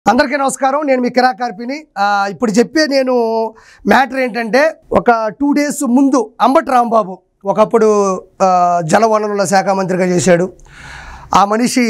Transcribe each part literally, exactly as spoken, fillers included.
అందరికీ నమస్కారం. నేను మీ కిరాకార్పిని. ఇప్పుడు చెప్పే నేను మ్యాటర్ ఏంటంటే, ఒక టూ డేస్ ముందు అంబటి రాంబాబు ఒకప్పుడు జలవనరుల శాఖ మంత్రిగా చేశాడు. ఆ మనిషి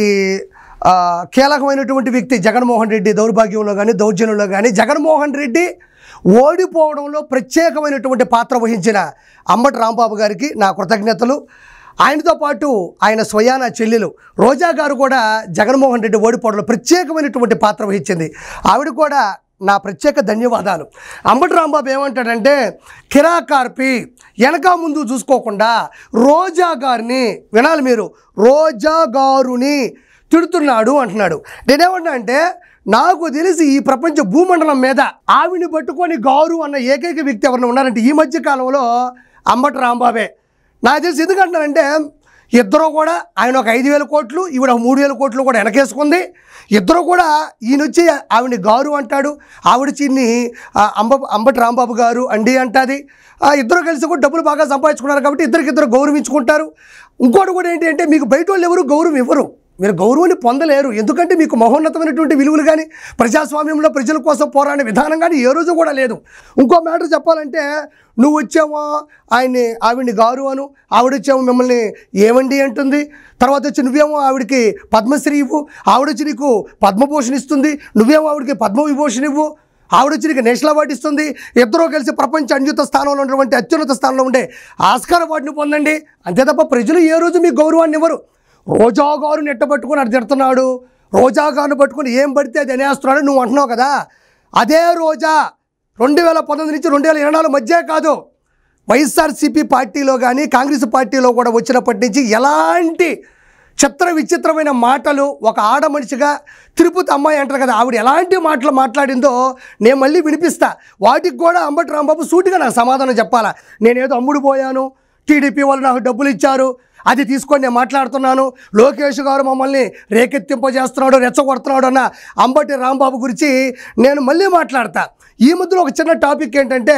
కీలకమైనటువంటి వ్యక్తి. జగన్మోహన్ రెడ్డి దౌర్భాగ్యంలో కానీ దౌర్జన్యంలో కానీ జగన్మోహన్ రెడ్డి ఓడిపోవడంలో ప్రత్యేకమైనటువంటి పాత్ర వహించిన అంబటి రాంబాబు గారికి నా కృతజ్ఞతలు. ఆయనతో పాటు ఆయన స్వయాన చెల్లెలు రోజా గారు కూడా జగన్మోహన్ రెడ్డి ఓడిపోవడంలో ప్రత్యేకమైనటువంటి పాత్ర వహించింది. ఆవిడ కూడా నా ప్రత్యేక ధన్యవాదాలు. అంబటి రాంబాబు ఏమంటాడంటే, కిరాకార్పి వెనక ముందు చూసుకోకుండా రోజా గారిని, వినాలి మీరు, రోజా గారుని తిడుతున్నాడు అంటున్నాడు. నేనేమన్నా అంటే, నాకు తెలిసి ఈ ప్రపంచ భూమండలం మీద ఆవిని పట్టుకొని గారు అన్న ఏకైక వ్యక్తి ఎవరైనా ఉన్నారంటే ఈ మధ్య కాలంలో అంబటి రాంబాబే. నాకు తెలిసి ఎందుకంటున్నానంటే, ఇద్దరు కూడా, ఆయన ఒక ఐదు వేల కోట్లు ఈవిడ మూడు వేల కోట్లు కూడా వెనకేసుకుంది. ఇద్దరు కూడా ఈయన వచ్చి ఆవిడని గారు అంటాడు, ఆవిడ చిన్ని అంబ అంబటి రాంబాబు గారు అండి అంటుంది. ఇద్దరు కలిసి కూడా డబ్బులు బాగా సంపాదించుకున్నారు కాబట్టి ఇద్దరికిద్దరు గౌరవించుకుంటారు. ఇంకోటి కూడా ఏంటి అంటే, మీకు బయట వాళ్ళు ఎవరు గౌరవం ఇవ్వరు, మీరు గౌరవాన్ని పొందలేరు. ఎందుకంటే మీకు మహోన్నతమైనటువంటి విలువలు కానీ ప్రజాస్వామ్యంలో ప్రజల కోసం పోరాడే విధానం కానీ ఏ రోజు కూడా లేదు. ఇంకో మ్యాటర్ చెప్పాలంటే, నువ్వు వచ్చావో ఆయన్ని ఆవిడ్ని గారు అను, ఆవిడ వచ్చావు మిమ్మల్ని ఏమండి అంటుంది, తర్వాత వచ్చి నువ్వేమో ఆవిడకి పద్మశ్రీ ఇవ్వు, ఆవిడొచ్చి నీకు పద్మభూషణ్ ఇస్తుంది, నువ్వేమో ఆవిడకి పద్మవిభూషణ్ ఇవ్వు, ఆవిడొచ్చి నీకు నేషనల్ అవార్డు ఇస్తుంది. ఇద్దరూ కలిసి ప్రపంచ అత్యున్నత స్థానంలో ఉన్నటువంటి అత్యున్నత స్థానంలో ఉండే ఆస్కార్ అవార్డుని పొందండి. అంతే తప్ప ప్రజలు ఏ రోజు మీకు గౌరవాన్ని ఇవ్వరు. రోజా గారు నెట్టబట్టుకుని అటు తిడుతున్నాడు, రోజా గారిని పట్టుకుని ఏం పడితే అది అనేస్తున్నాడు నువ్వు అంటున్నావు కదా. అదే రోజా రెండు వేల పంతొమ్మిది నుంచి రెండు వేల ఇరవై నాలుగు మధ్య కాదు, వైఎస్ఆర్సీపీ పార్టీలో కానీ కాంగ్రెస్ పార్టీలో కూడా వచ్చినప్పటి నుంచి ఎలాంటి చిత్ర విచిత్రమైన మాటలు, ఒక ఆడ మనిషిగా తిరుపతి అమ్మాయి అంటారు కదా, ఆవిడ ఎలాంటి మాటలు మాట్లాడిందో నేను మళ్ళీ వినిపిస్తా. వాటికి కూడా అంబటి రాంబాబు సూటిగా నాకు సమాధానం చెప్పాలా. నేనేదో అమ్ముడు పోయాను, టీడీపీ వాళ్ళు నాకు డబ్బులు ఇచ్చారు, అది తీసుకొని నేను మాట్లాడుతున్నాను, లోకేష్ గారు మమ్మల్ని రేకెత్తింపజేస్తున్నాడు, రెచ్చగొడుతున్నాడు అన్న అంబటి రాంబాబు గురించి నేను మళ్ళీ మాట్లాడతా. ఈ మధ్యలో ఒక చిన్న టాపిక్ ఏంటంటే,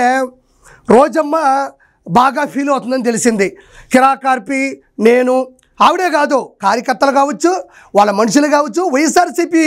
రోజమ్మ బాగా ఫీల్ అవుతుందని తెలిసింది. కిరాకార్పి నేను, ఆవిడే కాదు, కార్యకర్తలు కావచ్చు, వాళ్ళ మనుషులు కావచ్చు, వైఎస్ఆర్సీపీ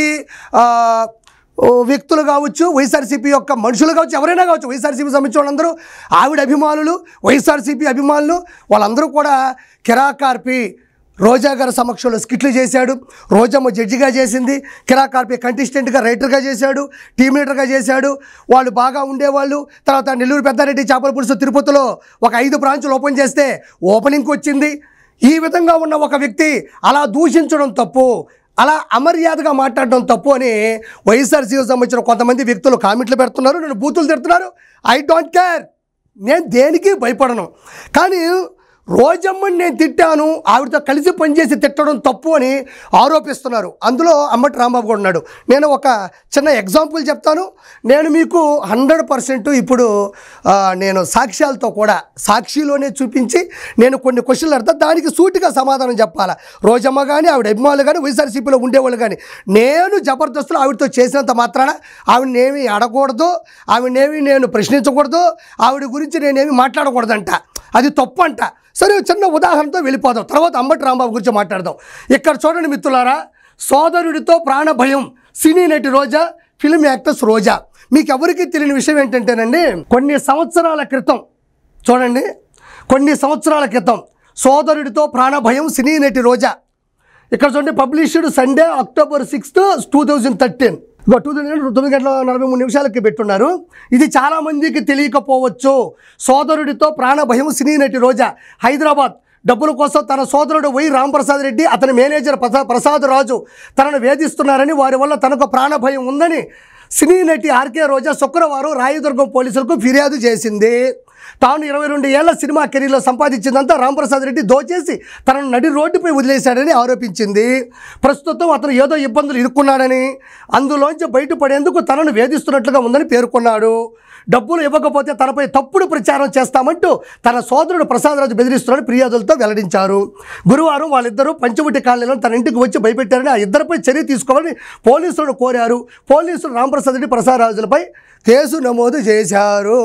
వ్యక్తులు కావచ్చు, వైఎస్ఆర్సీపీ యొక్క మనుషులు కావచ్చు, ఎవరైనా కావచ్చు, వైఎస్ఆర్సీపీ సంబంధించిన వాళ్ళందరూ ఆవిడ అభిమానులు, వైఎస్ఆర్సీపీ అభిమానులు వాళ్ళందరూ కూడా కిరాకార్పి రోజా గారి సమక్షంలో స్కిట్లు చేశాడు. రోజమ్మ జడ్జిగా చేసింది, కిరాకార్పి కంటెస్టెంట్గా రైటర్గా చేశాడు, టీమ్ లీడర్గా చేశాడు. వాళ్ళు బాగా ఉండేవాళ్ళు. తర్వాత నెల్లూరు పెద్దారెడ్డి చేపల పులుసు తిరుపతిలో ఒక ఐదు బ్రాంచులు ఓపెన్ చేస్తే ఓపెనింగ్కి వచ్చింది. ఈ విధంగా ఉన్న ఒక వ్యక్తి అలా దూషించడం తప్పు, అలా అమర్యాదగా మాట్లాడడం తప్పు అని వైఎస్ఆర్సీకి సంబంధించిన కొంతమంది వ్యక్తులు కామెంట్లు పెడుతున్నారు, నన్ను బూతులు తిడుతున్నారు. ఐ డోంట్ కేర్, నేను దేనికి భయపడను. కానీ రోజమ్మని నేను తిట్టాను, ఆవిడతో కలిసి పనిచేసి తిట్టడం తప్పు అని ఆరోపిస్తున్నారు. అందులో అంబటి రాంబాబు కూడా ఉన్నాడు. నేను ఒక చిన్న ఎగ్జాంపుల్ చెప్తాను. నేను మీకు హండ్రెడ్ పర్సెంట్ ఇప్పుడు నేను సాక్ష్యాలతో కూడా సాక్షిలోనే చూపించి నేను కొన్ని క్వశ్చన్లు అడతా, దానికి సూటిగా సమాధానం చెప్పాలా. రోజమ్మ కానీ ఆవిడ అభిమానులు కానీ వైఎస్ఆర్సీపీలో ఉండేవాళ్ళు కానీ నేను జబర్దస్తులు ఆవిడతో చేసినంత మాత్రాన ఆవిడనేమి అడగకూడదు, ఆవిడనేమి నేను ప్రశ్నించకూడదు, ఆవిడ గురించి నేనేమి మాట్లాడకూడదంట, అది తప్పు అంట. సరే, చిన్న ఉదాహరణతో వెళ్ళిపోదాం, తర్వాత అంబటి రాంబాబు గురించి మాట్లాడదాం. ఇక్కడ చూడండి మిత్రులారా, సోదరుడితో ప్రాణ భయం, సినీ నటి రోజా, ఫిల్మ్ యాక్టర్స్ రోజా. మీకు ఎవరికి తెలియని విషయం ఏంటంటేనండి, కొన్ని సంవత్సరాల క్రితం చూడండి, కొన్ని సంవత్సరాల క్రితం సోదరుడితో ప్రాణ భయం సినీ నటి రోజా. ఇక్కడ చూడండి, published Sunday October sixth two thousand thirteen ఇంకో టూ థౌజండ్ తొమ్మిది గంటల నలభై మూడు నిమిషాలకి పెట్టున్నారు. ఇది చాలామందికి తెలియకపోవచ్చు. సోదరుడితో ప్రాణ భయం సినీ నటి రోజా హైదరాబాద్ డబ్బుల కోసం తన సోదరుడు వై రాంప్రసాద్ రెడ్డి, అతని మేనేజర్ ప్రసాద్ రాజు తనను వేధిస్తున్నారని, వారి వల్ల తనకు ప్రాణ భయం ఉందని సినీ నటి ఆర్కే రోజా శుక్రవారం రాయదుర్గం పోలీసులకు ఫిర్యాదు చేసింది. తాను ఇరవై రెండు ఏళ్ల సినిమా కెరీర్లో సంపాదించిందంతా రాంప్రసాద్ రెడ్డి దోచేసి తనను నడి రోడ్డుపై వదిలేశాడని ఆరోపించింది. ప్రస్తుతం అతను ఏదో ఇబ్బందులు ఇరుక్కున్నాడని, అందులోంచి బయటపడేందుకు తనను వేధిస్తున్నట్లుగా ఉందని పేర్కొన్నాడు. డబ్బులు ఇవ్వకపోతే తనపై తప్పుడు ప్రచారం చేస్తామంటూ తన సోదరుడు ప్రసాదరాజు బెదిరిస్తున్నాడని ఫిర్యాదులతో వెల్లడించారు. గురువారం వాళ్ళిద్దరూ పంచవటి కాలనీలో తన ఇంటికి వచ్చి భయపెట్టారని, ఆ ఇద్దరిపై చర్య తీసుకోవాలని పోలీసులను కోరారు. పోలీసులు రాంప్రసాద్ రెడ్డి ప్రసాదరాజులపై కేసు నమోదు చేశారు.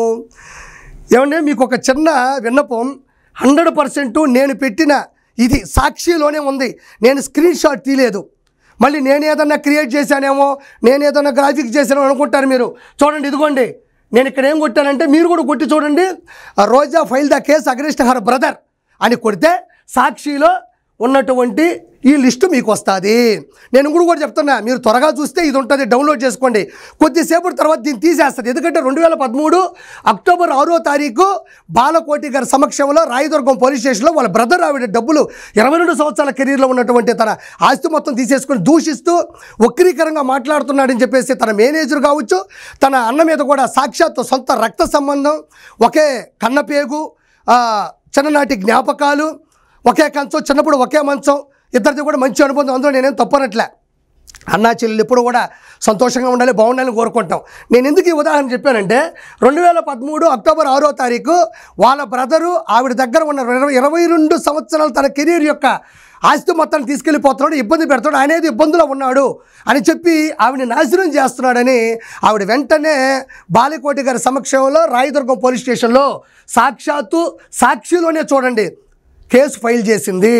ఏమంటే మీకు ఒక చిన్న విన్నపం, హండ్రెడ్ పర్సెంట్ నేను పెట్టిన ఇది సాక్షిలోనే ఉంది, నేను స్క్రీన్ షాట్ తీయలేదు. మళ్ళీ నేను ఏదన్నా క్రియేట్ చేశానేమో, నేను ఏదన్నా గ్రాఫిక్స్ చేశానో అనుకుంటారు మీరు. చూడండి, ఇదిగోండి, నేను ఇక్కడ ఏం కొట్టానంటే మీరు కూడా కొట్టి చూడండి. Roja file the case against her brother అని కొడితే సాక్షిలో ఉన్నటువంటి ఈ లిస్టు మీకు వస్తుంది. నేను కూడా కూడా చెప్తున్నా, మీరు త్వరగా చూస్తే ఇది ఉంటుంది, డౌన్లోడ్ చేసుకోండి. కొద్దిసేపటి తర్వాత దీన్ని తీసేస్తుంది. ఎందుకంటే రెండు వేల పదమూడు అక్టోబర్ ఆరో తారీఖు బాలకోటి గారి సమక్షంలో రాయదుర్గం పోలీస్ స్టేషన్లో వాళ్ళ బ్రదర్ ఆవిడ డబ్బులు ఇరవై రెండు సంవత్సరాల కెరీర్లో ఉన్నటువంటి తన ఆస్తి మొత్తం తీసేసుకొని దూషిస్తూ వక్రీకరంగా మాట్లాడుతున్నాడని చెప్పేసి తన మేనేజర్ కావచ్చు, తన అన్న మీద కూడా సాక్షాత్తు సొంత రక్త సంబంధం, ఒకే కన్నపేగు, చిన్ననాటి జ్ఞాపకాలు, ఒకే కంచం, చిన్నప్పుడు ఒకే మంచం, ఇద్దరిది కూడా మంచి అనుబంధం. అందులో నేనేం తప్పనట్లే. అన్నా చెల్లెలు ఎప్పుడు కూడా సంతోషంగా ఉండాలి, బాగుండాలని కోరుకుంటాం. నేను ఎందుకు ఈ ఉదాహరణ చెప్పానంటే రెండు వేల పదమూడు అక్టోబర్ ఆరో తారీఖు వాళ్ళ బ్రదరు ఆవిడ దగ్గర ఉన్న ఇరవై ఇరవై రెండు సంవత్సరాలు తన కెరీర్ యొక్క ఆస్తి మొత్తాన్ని తీసుకెళ్ళిపోతున్నాడు, ఇబ్బంది పెడతాడు, అనేది ఇబ్బందులో ఉన్నాడు అని చెప్పి ఆవిడని నాశనం చేస్తున్నాడని ఆవిడ వెంటనే బాలకోటి గారి సమక్షంలో రాయదుర్గం పోలీస్ స్టేషన్లో సాక్షాత్తు సాక్షిలోనే చూడండి కేసు ఫైల్ చేసింది.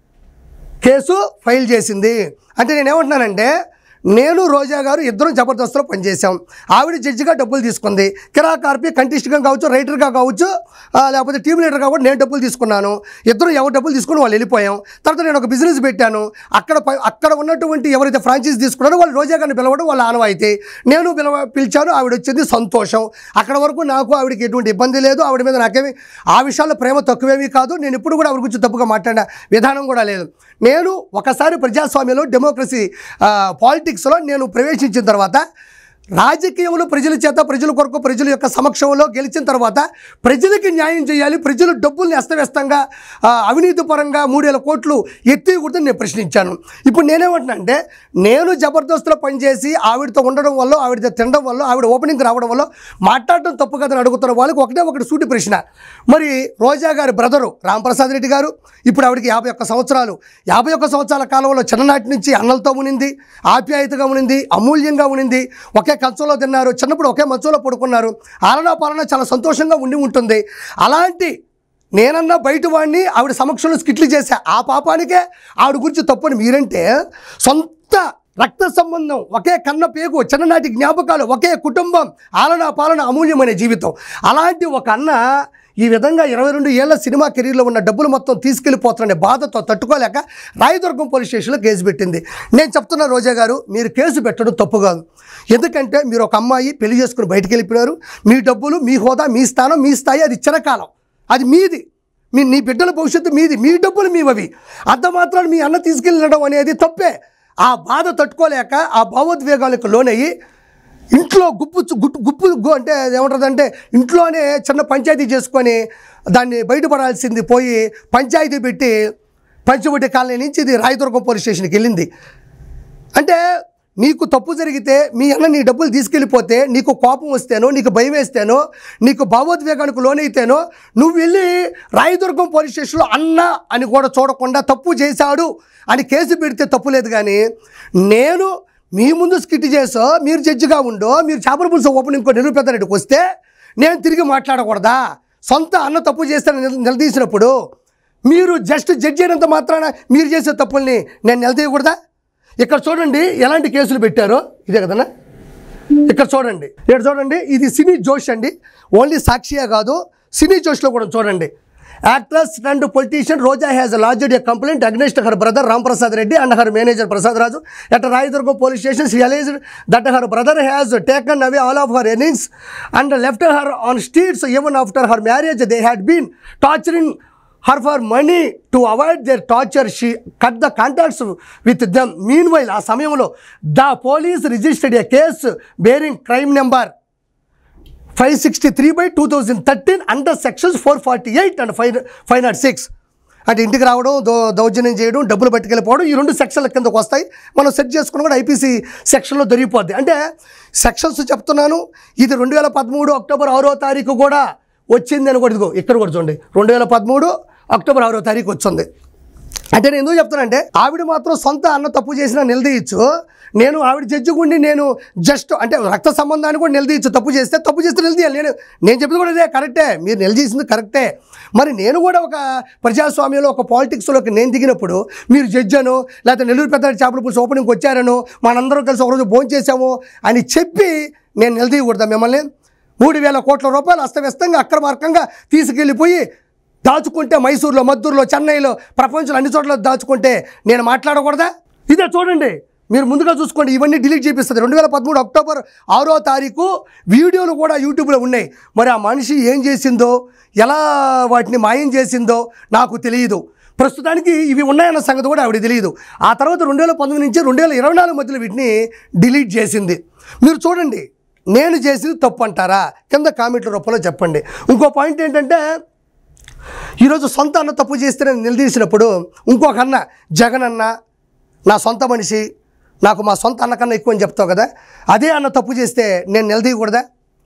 కేసు ఫైల్ చేసింది అంటే నేనేమంటున్నానంటే, నేను రోజా గారు ఇద్దరం జబర్దస్త్లో పనిచేసాం. ఆవిడ జడ్జిగా డబ్బులు తీసుకుంది, కిరాకార్పి కంటెస్ట్గా కావచ్చు, రైటర్గా కావచ్చు, లేకపోతే టీమ్ లీడర్గా కూడా నేను డబ్బులు తీసుకున్నాను. ఇద్దరు ఎవరు డబ్బులు తీసుకుని వాళ్ళు వెళ్ళిపోయాం. తర్వాత నేను ఒక బిజినెస్ పెట్టాను. అక్కడ అక్కడ ఉన్నటువంటి ఎవరైతే ఫ్రాంచైజ్ తీసుకున్నారో వాళ్ళు రోజా గారిని పిలవడం వాళ్ళ ఆనవాయితీ. నేను పిలవ పిలిచాను, ఆవిడ వచ్చింది, సంతోషం. అక్కడ వరకు నాకు ఆవిడకి ఎటువంటి ఇబ్బంది లేదు. ఆవిడ మీద నాకేమి ఆ విషయాల్లో ప్రేమ తక్కువేమీ కాదు. నేను ఇప్పుడు కూడా ఆవిడ గురించి తప్పుగా మాట్లాడిన విధానం కూడా లేదు. నేను ఒకసారి ప్రజాస్వామ్యంలో, డెమోక్రసీ, పాలిటిక్స్లో నేను ప్రవేశించిన తర్వాత, రాజకీయంలో ప్రజల చేత, ప్రజల కొరకు, ప్రజల యొక్క సమక్షంలో గెలిచిన తర్వాత ప్రజలకి న్యాయం చేయాలి. ప్రజలు డబ్బుల్ని అస్తవ్యస్తంగా అవినీతి పరంగా మూడేల కోట్లు ఎత్తికూడదని నేను ప్రశ్నించాను. ఇప్పుడు నేనేమంటున్నా అంటే, నేను జబర్దస్త్లో పనిచేసి ఆవిడతో ఉండడం వల్ల, ఆవిడతో తినడం వల్ల, ఆవిడ ఓపెనింగ్ రావడం వల్ల మాట్లాడటం తప్పు కదని అడుగుతున్న వాళ్ళకి ఒకటే ఒకటి సూటి ప్రశ్న. మరి రోజా గారి బ్రదరు రాంప్రసాద్ రెడ్డి గారు ఇప్పుడు ఆవిడకి యాభై ఒక్క సంవత్సరాలు యాభై ఒక్క సంవత్సరాల కాలంలో చిన్ననాటి నుంచి అన్నలతో ఉనింది, ఆప్యాయతగా ఉనింది, అమూల్యంగా ఉనింది, ఒకే కంచంలో తిన్నారు, చిన్నప్పుడు ఒకే మంచంలో పడుకున్నారు, ఆలనా పాలన చాలా సంతోషంగా ఉండి ఉంటుంది. అలాంటి నేనన్నా బయట వాడిని ఆవిడ సమక్షంలో స్కిట్లు చేశా. ఆ పాపానికే ఆవిడ గురించి తప్పని మీరంటే, సొంత రక్త సంబంధం, ఒకే కన్న పేగు, చిన్ననాటి జ్ఞాపకాలు, ఒకే కుటుంబం, ఆలనా పాలన, అమూల్యమైన జీవితం, అలాంటి ఒక అన్న ఈ విధంగా ఇరవై రెండు ఏళ్ల సినిమా కెరీర్లో ఉన్న డబ్బులు మొత్తం తీసుకెళ్ళిపోతున్న బాధతో తట్టుకోలేక రాయదుర్గం పోలీస్ స్టేషన్లో కేసు పెట్టింది. నేను చెప్తున్నా రోజా గారు, మీరు కేసు పెట్టడం తప్పు కాదు. ఎందుకంటే మీరు ఒక అమ్మాయి పెళ్లి చేసుకుని బయటికి వెళ్ళిపోయినారు. మీ డబ్బులు, మీ హోదా, మీ స్థానం, మీ స్థాయి, అది చిరకాలం, అది మీది. మీ నీ బిడ్డల భవిష్యత్తు మీది, మీ డబ్బులు మీవవి. అంత మాత్రాన్ని మీ అన్న తీసుకెళ్ళడం అనేది తప్పే. ఆ బాధ తట్టుకోలేక, ఆ భావోద్వేగాలకు లోనయ్యి ఇంట్లో గుప్పు గుప్పు గుప్పు అంటే ఏమంటుందంటే, ఇంట్లోనే చిన్న పంచాయతీ చేసుకొని దాన్ని బయటపడాల్సింది పోయి పంచాయతీ పెట్టి పంచవటి కాలనీ నుంచి ఇది రాయదుర్గం పోలీస్ స్టేషన్కి వెళ్ళింది. అంటే నీకు తప్పు జరిగితే, మీ అన్న నీ డబ్బులు తీసుకెళ్ళిపోతే, నీకు కోపం వస్తేనో, నీకు భయం వేస్తేనో, నీకు భావోద్వేగానికి లోనైతేనో నువ్వు వెళ్ళి రాయదుర్గం పోలీస్ స్టేషన్లో అన్న అని కూడా చూడకుండా తప్పు చేశాడు అని కేసు పెడితే తప్పు లేదు. కానీ నేను మీ ముందు స్కిట్ చేసో, మీరు జడ్జిగా ఉండో, మీరు చేపల పులుసు ఓపెనింగ్ ఇంకో నిరూపితారెడ్డికి వస్తే నేను తిరిగి మాట్లాడకూడదా? సొంత అన్న తప్పు చేస్తానని నిలదీసినప్పుడు మీరు జస్ట్ జడ్జి అయినంత మాత్రాన మీరు చేసే తప్పుల్ని నేను నిలదీయకూడదా? ఇక్కడ చూడండి ఎలాంటి కేసులు పెట్టారో. ఇదే కదన్నా, ఇక్కడ చూడండి, ఇక్కడ చూడండి, ఇది సినీ జోష్ అండి. ఓన్లీ సాక్షియే కాదు, సినీ జోష్లో కూడా చూడండి. Actress and politician Roja has lodged a complaint against her brother Ramprasad Reddy and her manager Prasad Raju at Raidurgam police station. She alleged that her brother has taken away all of her earnings and left her on streets. Even after her marriage, they had been torturing her for money. To avoid their torture, she cut the contacts with them. Meanwhile, ఆ సమయంలో the police registered a case bearing crime number five sixty-three by two thousand thirteen under sections four forty-eight and five oh six. అంటే ఇంటికి రావడం, దో దౌర్జన్యం చేయడం, డబ్బులు పట్టుకెళ్ళిపోవడం, ఈ రెండు సెక్షన్ల కిందకు వస్తాయి. మనం సెట్ చేసుకుని కూడా ఐపీసీ సెక్షన్లో దొరికిపోద్ది. అంటే సెక్షన్స్ చెప్తున్నాను. ఇది రెండు వేల పదమూడు అక్టోబర్ ఆరో తారీఖు కూడా వచ్చింది అని కూడా, ఇదిగో ఇక్కడ కూడా చూడండి, రెండు వేల పదమూడు అక్టోబర్ ఆరో తారీఖు వచ్చింది. అంటే నేను ఎందుకు చెప్తానంటే, ఆవిడ మాత్రం సొంత అన్న తప్పు చేసినా నిలదీయచ్చు, నేను ఆవిడ జడ్జి ఉండి నేను జస్ట్ అంటే రక్త సంబంధాన్ని కూడా నిలదీయచ్చు, తప్పు చేస్తే తప్పు చేస్తే నిలదీయాలి. నేను నేను చెప్పింది కూడా అదే కరెక్టే, మీరు నిలదీసింది కరెక్టే. మరి నేను కూడా ఒక ప్రజాస్వామ్యంలో ఒక పాలిటిక్స్లోకి నేను దిగినప్పుడు మీరు జడ్జి అను లేకపోతే నెల్లూరు పెద్ద చేపల పులుసు ఓపెనింగ్కి వచ్చారను మనందరం కలిసి ఒకరోజు భోజనం చేసాము అని చెప్పి నేను నిలదీయకూడదా మిమ్మల్ని? మూడు వేల కోట్ల రూపాయలు అస్తవ్యస్తంగా అక్రమార్కంగా తీసుకెళ్ళిపోయి దాచుకుంటే మైసూరులో, మద్దూరులో, చెన్నైలో, ప్రపంచంలో అన్ని చోట్ల దాచుకుంటే నేను మాట్లాడకూడదా? ఇదే చూడండి, మీరు ముందుగా చూసుకోండి, ఇవన్నీ డిలీట్ చేపిస్తుంది. రెండు వేల పదమూడు అక్టోబర్ ఆరో తారీఖు వీడియోలు కూడా యూట్యూబ్లో ఉన్నాయి. మరి ఆ మనిషి ఏం చేసిందో, ఎలా వాటిని మాయం చేసిందో నాకు తెలియదు. ప్రస్తుతానికి ఇవి ఉన్నాయన్న సంగతి కూడా ఆవిడ తెలియదు. ఆ తర్వాత రెండు వేల పంతొమ్మిది నుంచి రెండు వేల ఇరవై నాలుగు మధ్యలో వీటిని డిలీట్ చేసింది. మీరు చూడండి, నేను చేసింది తప్పు అంటారా? కింద కామెంట్ల రూపంలో చెప్పండి. ఇంకో పాయింట్ ఏంటంటే, ఈరోజు సొంత అన్న తప్పు చేస్తే నేను నిలదీసినప్పుడు ఇంకొక అన్న జగన్ అన్న నా సొంత మనిషి, నాకు మా సొంత అన్న కన్నా ఎక్కువ అని చెప్తావు కదా, అదే అన్న తప్పు చేస్తే నేను నిలదీయకూడదా?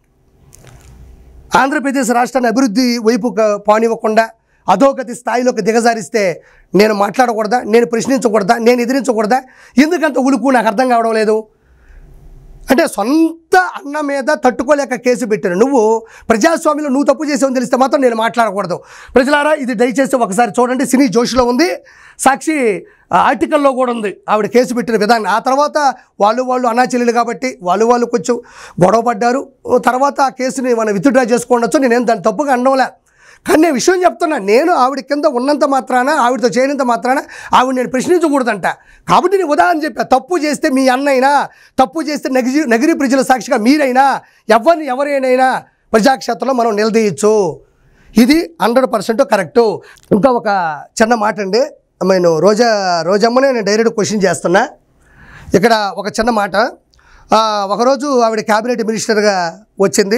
ఆంధ్రప్రదేశ్ రాష్ట్రాన్ని అభివృద్ధి వైపు పానివ్వకుండా అధోగతి స్థాయిలోకి దిగజారిస్తే నేను మాట్లాడకూడదా? నేను ప్రశ్నించకూడదా? నేను ఎదిరించకూడదా? ఎందుకంత ఉలుకు నాకు అర్థం కావడం లేదు. అంటే సొంత అన్న మీద తట్టుకోలేక కేసు పెట్టారు. నువ్వు ప్రజాస్వామ్యంలో నువ్వు తప్పు చేసావని తెలిస్తే మాత్రం నేను మాట్లాడకూడదు. ప్రజలారా, ఇది దయచేసి ఒకసారి చూడండి. సినీ జోష్లో ఉంది, సాక్షి ఆర్టికల్లో కూడా ఉంది ఆవిడ కేసు పెట్టిన విధానం. ఆ తర్వాత వాళ్ళు వాళ్ళు అన్నా చెల్లెలు కాబట్టి వాళ్ళు వాళ్ళు కొంచెం గొడవ పడ్డారు. తర్వాత ఆ కేసుని మనం విత్డ్రా చేసుకోవచ్చు. నేనేం దాన్ని తప్పుగా అనడంలే, కానీ నేను విషయం చెప్తున్నా. నేను ఆవిడ కింద ఉన్నంత మాత్రాన, ఆవిడతో చేయనంత మాత్రాన ఆవిడ నేను ప్రశ్నించకూడదంట. కాబట్టి నేను ఉదాహరణ చెప్పా, తప్పు చేస్తే మీ అన్నైనా, తప్పు చేస్తే నగిరి నగిరి ప్రజల సాక్షిగా మీరైనా, ఎవరిని ఎవరైనా ప్రజాక్షేత్రంలో మనం నిలదీయచ్చు. ఇది హండ్రెడ్ పర్సెంట్ కరెక్టు. ఇంకా ఒక చిన్న మాట అండి, నేను రోజా రోజమ్మనే నేను డైరెక్ట్ క్వశ్చన్ చేస్తున్నా. ఇక్కడ ఒక చిన్న మాట, ఒకరోజు ఆవిడ క్యాబినెట్ మినిస్టర్గా వచ్చింది.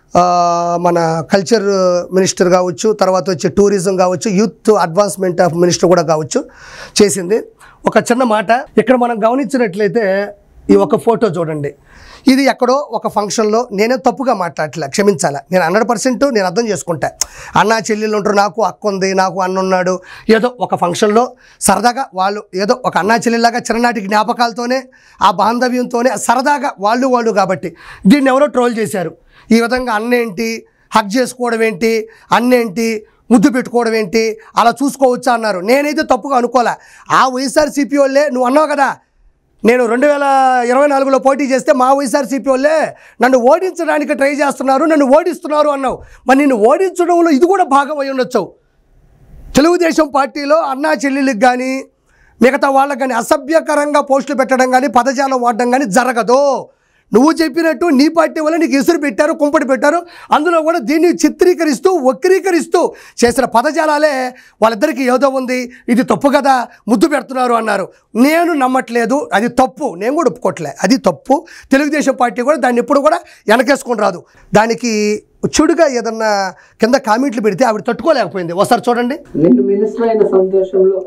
మన కల్చర్ మినిస్టర్ కావచ్చు, తర్వాత వచ్చి టూరిజం కావచ్చు, యూత్ అడ్వాన్స్మెంట్ ఆఫ్ మినిస్టర్ కూడా కావచ్చు చేసింది. ఒక చిన్న మాట ఇక్కడ మనం గమనించినట్లయితే ఈ ఒక ఫోటో చూడండి. ఇది ఎక్కడో ఒక ఫంక్షన్లో, నేనే తప్పుగా మాట్లాడలే, క్షమించాలా, నేను హండ్రెడ్ పర్సెంట్ నేను అర్థం చేసుకుంటా. అన్నా చెల్లెళ్ళు ఉంటారు, నాకు అక్క ఉంది, నాకు అన్న ఉన్నాడు, ఏదో ఒక ఫంక్షన్లో సరదాగా వాళ్ళు ఏదో ఒక అన్నా చెల్లెల్లాగా చిన్ననాటి జ్ఞాపకాలతోనే ఆ బాంధవ్యంతోనే సరదాగా వాళ్ళు వాళ్ళు కాబట్టి దీన్ని ఎవరో ట్రోల్ చేశారు. ఈ విధంగా అన్నేంటి, హక్ చేసుకోవడం ఏంటి, అన్నేంటి, ముద్దు పెట్టుకోవడం ఏంటి, అలా చూసుకోవచ్చా అన్నారు. నేనైతే తప్పుగా అనుకోలే. ఆ వైఎస్ఆర్సీపీ వాళ్ళే, నువ్వు అన్నావు కదా నేను రెండు వేల ఇరవై నాలుగులో పోటీ చేస్తే మా వైఎస్ఆర్సీపీ వాళ్ళే నన్ను ఓడించడానికి ట్రై చేస్తున్నారు, నన్ను ఓడిస్తున్నారు అన్నావు. మరి నిన్ను ఓడించడంలో ఇది కూడా భాగం అయి ఉండొచ్చు. తెలుగుదేశం పార్టీలో అన్నా చెల్లెళ్ళకి కానీ మిగతా వాళ్ళకి కానీ అసభ్యకరంగా పోస్టులు పెట్టడం కానీ పదజాలం వాడడం కానీ జరగదు. నువ్వు చెప్పినట్టు నీ పార్టీ వల్ల నీకు ఇసురు పెట్టారు, కుంపటి పెట్టారు. అందులో కూడా దీన్ని చిత్రీకరిస్తూ వక్రీకరిస్తూ చేసిన పదజాలాలే వాళ్ళిద్దరికీ ఏదో ఉంది, ఇది తప్పు కదా, ముద్దు పెడుతున్నారు అన్నారు. నేను నమ్మట్లేదు, అది తప్పు, నేను కూడా ఒప్పుకోవట్లే, అది తప్పు. తెలుగుదేశం పార్టీ కూడా దాన్ని ఎప్పుడు కూడా వెనకేసుకొని రాదు. దానికి చెడుగా ఏదన్నా కింద కామెంట్లు పెడితే ఆవిడ తట్టుకోలేకపోయింది. ఒకసారి చూడండి. నేను మినిస్టర్ అయిన సంతోషంలో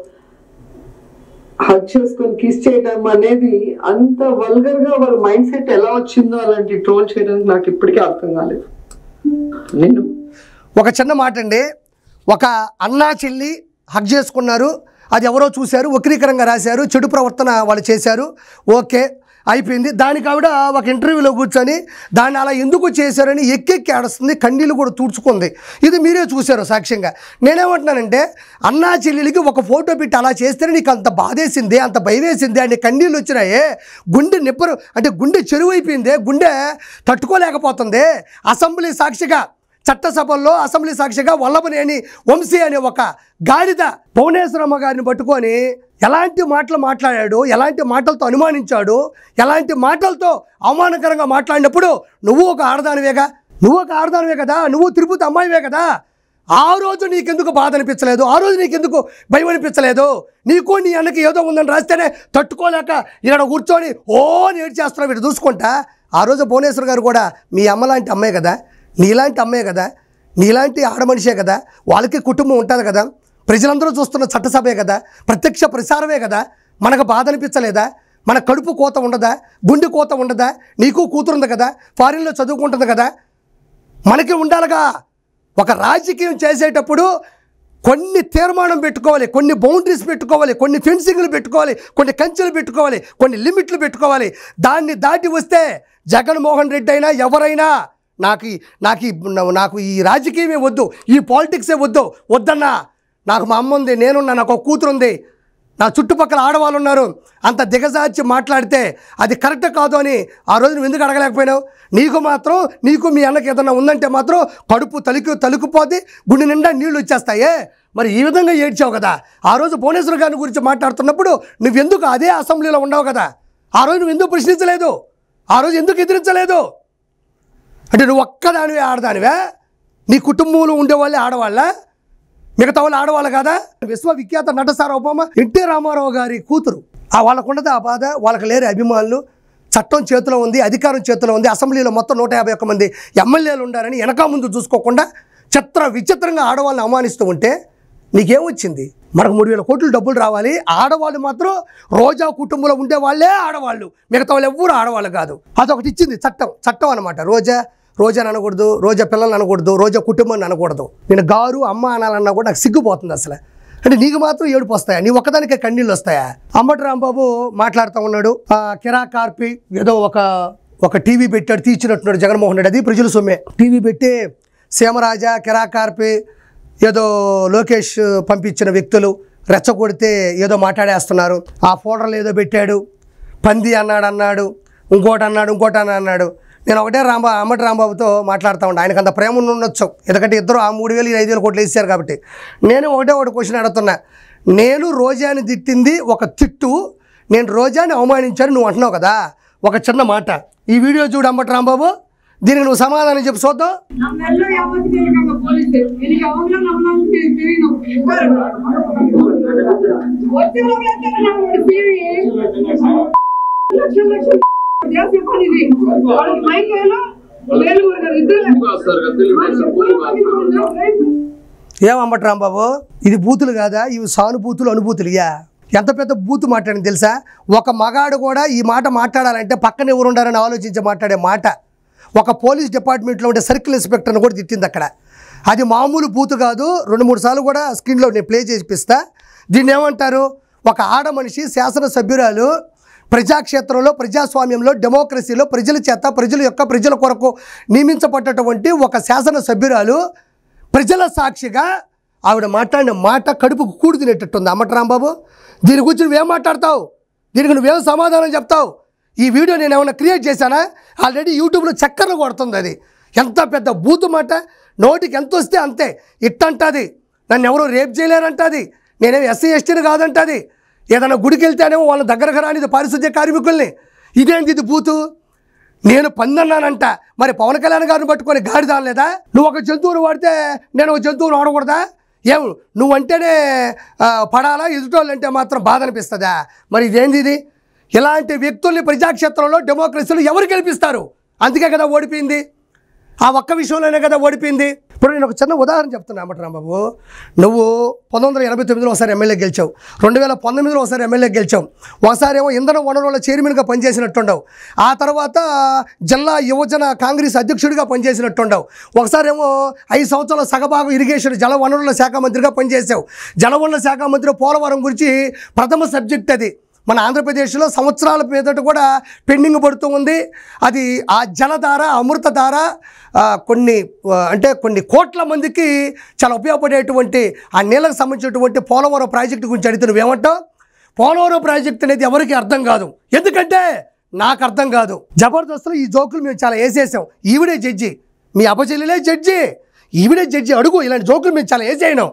హక్ చేసుకొని కిస్ చేయడం అనేది అంత వల్గర్ గా వాళ్ళ మైండ్ సెట్ ఎలా వచ్చిందో అలాంటి ట్రోల్ చేయడానికి నాకు ఇప్పటికీ అర్థం కాలేదు. నేను ఒక చిన్న మాట అండి, ఒక అన్నా చెల్లి హక్ చేసుకున్నారు, అది ఎవరో చూశారు, వక్రీకరంగా రాశారు, చెడు ప్రవర్తన వాళ్ళు చేశారు, ఓకే అయిపోయింది. దానికి ఆవిడ ఒక ఇంటర్వ్యూలో కూర్చొని దాన్ని అలా ఎందుకు చేశారని ఎక్కెక్కి ఆడుస్తుంది, కన్నీళ్ళు కూడా తుడుచుకుంది. ఇది మీరే చూశారు సాక్ష్యంగా. నేనేమంటున్నానంటే, అన్నా చెల్లెలికి ఒక ఫోటో పెట్టి అలా చేస్తేనే నీకు అంత బాధేసింది, అంత భయం వేసింది, అంటే కన్నీళ్ళు వచ్చినాయే, గుండె నిప్పరు అంటే గుండె చెరువు అయిపోయింది, గుండె తట్టుకోలేకపోతుంది. అసెంబ్లీ సాక్షిగా, చట్టసభల్లో అసెంబ్లీ సాక్షిగా వల్లభనేని వంశీ అనే ఒక గాడిద భువనేశ్వరమ్మ గారిని పట్టుకొని ఎలాంటి మాటలు మాట్లాడాడు, ఎలాంటి మాటలతో అనుమానించాడు, ఎలాంటి మాటలతో అవమానకరంగా మాట్లాడినప్పుడు నువ్వు ఒక ఆడదానివేగా, నువ్వు ఒక ఆడదానివే కదా, నువ్వు తిరుపతి అమ్మాయివే కదా, ఆ రోజు నీకెందుకు బాధ అనిపించలేదు, ఆ రోజు నీకెందుకు భయం అనిపించలేదు? నీకు నీ అన్నకి ఏదో ఉందని రాస్తేనే తట్టుకోలేక ఇక్కడ కూర్చొని ఓ నేడు చేస్తున్నావు ఇటు చూసుకుంటా. ఆ రోజు భువనేశ్వర్ గారు కూడా మీ అమ్మ లాంటి అమ్మాయి కదా, నీలాంటి అమ్మాయి కదా, నీలాంటి ఆడమనిషే కదా, వాళ్ళకి కుటుంబం ఉంటుంది కదా, ప్రజలందరూ చూస్తున్న చట్టసభే కదా, ప్రత్యక్ష ప్రసారమే కదా, మనకు బాధ అనిపించలేదా? మన కడుపు కోత ఉండదా, గుండె కోత ఉండదా? నీకు కూతురుంది కదా, ఫారిన్లో చదువుకుంటుంది కదా, మనకి ఉండాలిగా. ఒక రాజకీయం చేసేటప్పుడు కొన్ని తీర్మానం పెట్టుకోవాలి, కొన్ని బౌండరీస్ పెట్టుకోవాలి, కొన్ని ఫెన్సింగ్లు పెట్టుకోవాలి, కొన్ని కంచెలు పెట్టుకోవాలి, కొన్ని లిమిట్లు పెట్టుకోవాలి. దాన్ని దాటి వస్తే జగన్మోహన్ రెడ్డి అయినా ఎవరైనా నాకు నాకు నాకు ఈ రాజకీయమే వద్దు, ఈ పాలిటిక్సే వద్దు వద్దన్నా, నాకు మా అమ్మ ఉంది, నేనున్నా, నాకు ఒక కూతురు ఉంది, నా చుట్టుపక్కల ఆడవాళ్ళు ఉన్నారు, అంత దిగజార్చి మాట్లాడితే అది కరెక్ట్ కాదు అని ఆ రోజు నువ్వు ఎందుకు అడగలేకపోయినావు? నీకు మాత్రం నీకు మీ అన్నకి ఏదన్నా ఉందంటే మాత్రం కడుపు తలుకు తలుకుపోతే గుండె నిండా నీళ్లు వచ్చేస్తాయే. మరి ఈ విధంగా ఏడ్చావు కదా ఆ రోజు భువనేశ్వర్ గారి గురించి మాట్లాడుతున్నప్పుడు. నువ్వెందుకు అదే అసెంబ్లీలో ఉండవు కదా? ఆ రోజు నువ్వు ఎందుకు ప్రశ్నించలేదు? ఆ రోజు ఎందుకు ఎదిరించలేదు? అంటే నువ్వు ఒక్కదానివే ఆడదానివే? నీ కుటుంబంలో ఉండేవాళ్ళే ఆడవాళ్ళ, మిగతా వాళ్ళు ఆడవాళ్ళు కదా? విశ్వవిఖ్యాత నట సార్వభౌమ ఎన్టీ రామారావు గారి కూతురు. ఆ వాళ్ళకు ఉండదు ఆ బాధ, వాళ్ళకి లేరు అభిమానులు. చట్టం చేతిలో ఉంది, అధికారం చేతిలో ఉంది, అసెంబ్లీలో మొత్తం నూట యాభై ఒక్క మంది ఎమ్మెల్యేలు ఉండారని వెనక ముందు చూసుకోకుండా చిత్ర విచిత్రంగా ఆడవాళ్ళని అవమానిస్తూ ఉంటే నీకేమొచ్చింది? మనకు మూడు వేల కోట్లు డబ్బులు రావాలి, ఆడవాళ్ళు మాత్రం రోజా కుటుంబంలో ఉండే వాళ్ళే ఆడవాళ్ళు, మిగతా వాళ్ళు ఎవ్వరూ ఆడవాళ్ళు కాదు. అదొకటి ఇచ్చింది చట్టం. చట్టం అనమాట. రోజా రోజాని అనకూడదు, రోజా పిల్లల్ని అనకూడదు, రోజా కుటుంబాన్ని అనకూడదు. నేను గారు అమ్మ అనాలన్నా కూడా నాకు సిగ్గుపోతుంది అసలు. అంటే నీకు మాత్రం ఏడుపు వస్తాయా? నీ ఒక్కదానికే కన్నీళ్ళు వస్తాయా? అంబటి రాంబాబు మాట్లాడుతూ ఉన్నాడు. కిరా కార్పి ఏదో ఒక ఒక టీవీ పెట్టాడు, తీర్చినట్టున్నాడు జగన్మోహన్ రెడ్డి. అది ప్రజల సొమ్మే. టీవీ పెట్టి సీమరాజా, కిరా కార్పి ఏదో లోకేష్ పంపించిన వ్యక్తులు రెచ్చగొడితే ఏదో మాట్లాడేస్తున్నారు. ఆ ఫోటోలు ఏదో పెట్టాడు, పంది అన్నాడు అన్నాడు ఇంకోటి అన్నాడు ఇంకోటి అని అన్నాడు. నేను ఒకటే రాంబా అంబటి రాంబాబుతో మాట్లాడుతూ ఉంటాను. ఆయనకు అంత ప్రేమ ఉండొచ్చు, ఎందుకంటే ఇద్దరు ఆ మూడు వేలు ఐదు వేల కోట్లు వేసారు కాబట్టి. నేను ఒకటే ఒకటి క్వశ్చన్ అడుగుతున్నా. నేను రోజాని తిట్టింది ఒక తిట్టు, నేను రోజాని అవమానించాను నువ్వు అంటున్నావు కదా. ఒక చిన్న మాట ఈ వీడియో చూడు అంబటి రాంబాబు, దీనికి నువ్వు సమాధానం చెప్పు చూద్దాం. ఏమంబటి రాంబాబు, ఇది బూతులు కాదా? ఇవి సానుభూతులు, అనుభూతులు. ఇయా ఎంత పెద్ద బూతు మాట్లాడింది తెలుసా? ఒక మగాడు కూడా ఈ మాట మాట్లాడాలంటే పక్కన ఎవరు ఉండాలని ఆలోచించి మాట్లాడే మాట. ఒక పోలీస్ డిపార్ట్మెంట్లో ఉండే సర్కిల్ ఇన్స్పెక్టర్ని కూడా తిట్టింది అక్కడ. అది మామూలు బూతు కాదు. రెండు మూడు సార్లు కూడా స్క్రీన్లో నేను ప్లే చేపిస్తా. దీన్ని ఏమంటారు? ఒక ఆడ మనిషి శాసనసభ్యురాలు ప్రజాక్షేత్రంలో, ప్రజాస్వామ్యంలో, డెమోక్రసీలో ప్రజల చేత ప్రజల యొక్క ప్రజల కొరకు నియమించబడ్డటువంటి ఒక శాసనసభ్యురాలు ప్రజల సాక్షిగా ఆవిడ మాట్లాడిన మాట కడుపుకు కూడు తినేటట్టుంది. అంబటి రాంబాబు, దీని గురించి నువ్వేం మాట్లాడతావు? దీనికి నువ్వేం సమాధానం చెప్తావు? ఈ వీడియో నేను ఏమైనా క్రియేట్ చేశానా? ఆల్రెడీ యూట్యూబ్లో చక్కర్లు కొడుతుంది. అది ఎంత పెద్ద బూతు మాట, నోటికి ఎంత వస్తే అంతే ఇట్టంటుంది. నన్ను ఎవరో రేప్ చేయలేరంటుంది, నేనేం ఎస్సీ ఎస్టీని కాదంటుంది. ఏదైనా గుడికి వెళ్తేనేమో వాళ్ళ దగ్గరకు రానిది పారిశుద్ధ్య కార్మికుల్ని. ఇదేంటి ఇది బూతు? నేను పందన్నానంట, మరి పవన్ కళ్యాణ్ గారిని పట్టుకొని గాడిదానలేదా? నువ్వు ఒక జంతువును వాడితే నేను ఒక జంతువును వాడకూడదా? ఏం నువ్వంటేనే పడాలా, ఎదుటోళ్ళు అంటే మాత్రం బాధ అనిపిస్తుందా? మరి ఇదేంది ఇది? ఇలాంటి వ్యక్తుల్ని ప్రజాక్షేత్రంలో డెమోక్రసీలో ఎవరు గెలిపిస్తారు? అందుకే కదా ఓడిపోయింది. ఆ ఒక్క విషయంలోనే కదా ఓడిపోయింది. ఇప్పుడు నేను ఒక చిన్న ఉదాహరణ చెప్తున్నా అంబటి రాంబాబు. నువ్వు పంతొమ్మిది వందల ఎనభై తొమ్మిదిలో ఒకసారి ఎమ్మెల్యే గెలిచావు, రెండు వేల పంతొమ్మిదిలో ఒకసారి ఎమ్మెల్యే గెలిచావు, ఒకసారి ఏమో ఇంధన వనరుల చైర్మన్గా పనిచేసినట్టుండవు, ఆ తర్వాత జిల్లా యువజన కాంగ్రెస్ అధ్యక్షుడిగా పనిచేసినట్టుండవు, ఒకసారి ఏమో ఐదు సంవత్సరాల సగభాగం ఇరిగేషన్ జల వనరుల శాఖ మంత్రిగా పనిచేసావు. జల వనరుల శాఖ మంత్రి పోలవరం గురించి ప్రథమ సబ్జెక్ట్ అది. మన ఆంధ్రప్రదేశ్లో సంవత్సరాల మీదట కూడా పెండింగ్ పడుతూ ఉంది. అది ఆ జలధార, అమృతధార కొన్ని అంటే కొన్ని కోట్ల మందికి చాలా ఉపయోగపడేటువంటి ఆ నీళ్ళకు సంబంధించినటువంటి పోలవరం ప్రాజెక్టు గురించి అడిగితే నువ్వేమంటావు? పోలవరం ప్రాజెక్ట్ అనేది ఎవరికి అర్థం కాదు, ఎందుకంటే నాకు అర్థం కాదు. జబర్దస్త్లో ఈ జోకులు మేము చాలా వేసేసాం. ఈవిడే జడ్జి, మీ అపచెల్లిలే జడ్జి, ఈవిడే జడ్జి. అడుగు, ఇలాంటి జోకులు మేము చాలా వేసేయను.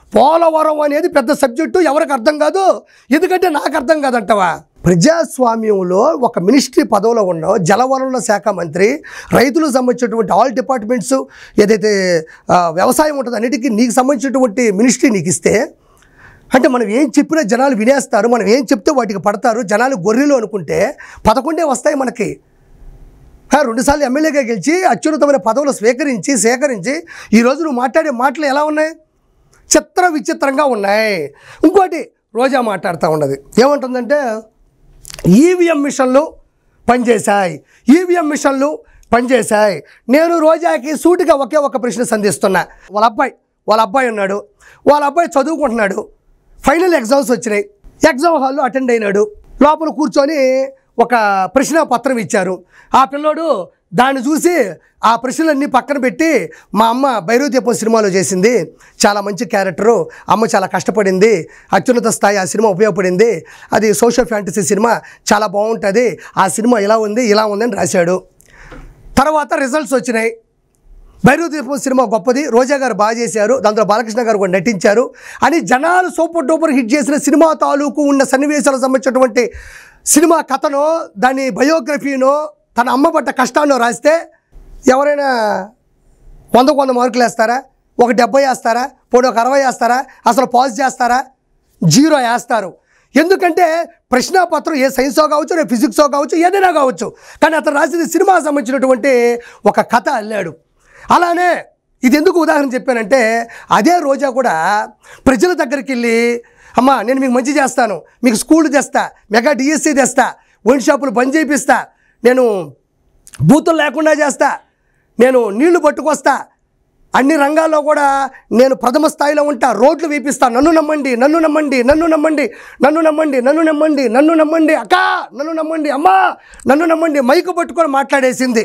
పోలవరం అనేది పెద్ద సబ్జెక్టు, ఎవరికి అర్థం కాదు, ఎందుకంటే నాకు అర్థం కాదంటావా? ప్రజాస్వామ్యంలో ఒక మినిస్ట్రీ పదవిలో ఉన్నావు, జలవనరుల శాఖ మంత్రి, రైతులకు సంబంధించినటువంటి ఆల్ డిపార్ట్మెంట్స్ ఏదైతే వ్యవసాయం ఉంటుందో అన్నిటికీ నీకు సంబంధించినటువంటి మినిస్ట్రీ నీకు ఇస్తే, అంటే మనం ఏం చెప్పినా జనాలు వినేస్తారు, మనం ఏం చెప్తే వాటికి పడతారు, జనాలు గొర్రెలు అనుకుంటే పదకొండే వస్తాయి మనకి. రెండుసార్లు ఎమ్మెల్యేగా గెలిచి అత్యున్నతమైన పదవులు స్వీకరించి సేకరించి ఈరోజు నువ్వు మాట్లాడే మాటలు ఎలా ఉన్నాయి? చిత్ర విచిత్రంగా ఉన్నాయి. ఇంకోటి రోజా మాట్లాడుతూ ఉన్నది ఏమంటుందంటే, ఈవీఎం మిషన్లు పనిచేశాయి, ఈవీఎం మిషన్లు పనిచేశాయి. నేను రోజాకి సూటిగా ఒకే ఒక ప్రశ్న సంధిస్తున్నా. వాళ్ళ అబ్బాయి వాళ్ళ అబ్బాయి ఉన్నాడు. వాళ్ళ అబ్బాయి చదువుకుంటున్నాడు. ఫైనల్ ఎగ్జామ్స్ వచ్చినాయి. ఎగ్జామ్ హాల్లో అటెండ్ అయినాడు. లోపల కూర్చొని ఒక ప్రశ్న పత్రం ఇచ్చారు. ఆ పిల్లోడు దాన్ని చూసి ఆ ప్రశ్నలన్నీ పక్కన పెట్టి, మా అమ్మ భైరవ దీపం సినిమాలో చేసింది, చాలా మంచి క్యారెక్టరు, అమ్మ చాలా కష్టపడింది, అత్యున్నత స్థాయి ఆ సినిమా ఉపయోగపడింది, అది సోషల్ ఫ్యాంటసీ సినిమా, చాలా బాగుంటుంది, ఆ సినిమా ఇలా ఉంది ఇలా ఉందని రాశాడు. తర్వాత రిజల్ట్స్ వచ్చినాయి. భైరవ దీపం సినిమా గొప్పది, రోజా గారు బాగా చేశారు, దాంట్లో బాలకృష్ణ గారు కూడా నటించారు అని జనాలు సూపర్ డూపర్ హిట్ చేసిన సినిమా తాలూకు ఉన్న సన్నివేశాలకు సంబంధించినటువంటి సినిమా కథనో దాని బయోగ్రఫీనో తన అమ్మ పడ్డ కష్టాన్నో రాస్తే ఎవరైనా వందకు వంద మార్కులు వేస్తారా? ఒక డెబ్బై వేస్తారా? పోనీ ఒక అరవై వేస్తారా? అసలు పాస్ చేస్తారా? జీరో వేస్తారు. ఎందుకంటే ప్రశ్నాపత్రం ఏ సైన్సో కావచ్చు, రే ఫిజిక్సో కావచ్చు, ఏదైనా కావచ్చు, కానీ అతను రాసింది సినిమాకి సంబంధించినటువంటి ఒక కథ అల్లాడు. అలానే ఇది ఎందుకు ఉదాహరణ చెప్పానంటే, అదే రోజా కూడా ప్రజల దగ్గరికి వెళ్ళి, అమ్మ నేను మీకు మంచి చేస్తాను, మీకు స్కూల్ తెస్తా, మెగా డిఎస్సి తెస్తా, వైన్ షాపులు బంద్ చేయిస్తా, నేను బూతులు లేకుండా చేస్తా, నేను నీళ్లు పట్టుకొస్తా, అన్ని రంగాల్లో కూడా నేను ప్రథమ స్థాయిలో ఉంటా, రోడ్లు వేపిస్తా, నన్ను నమ్మండి నన్ను నమ్మండి నన్ను నమ్మండి నన్ను నమ్మండి నన్ను నమ్మండి నన్ను నమ్మండి అక్క నన్ను నమ్మండి అమ్మా నన్ను నమ్మండి మైకు పట్టుకొని మాట్లాడేసింది.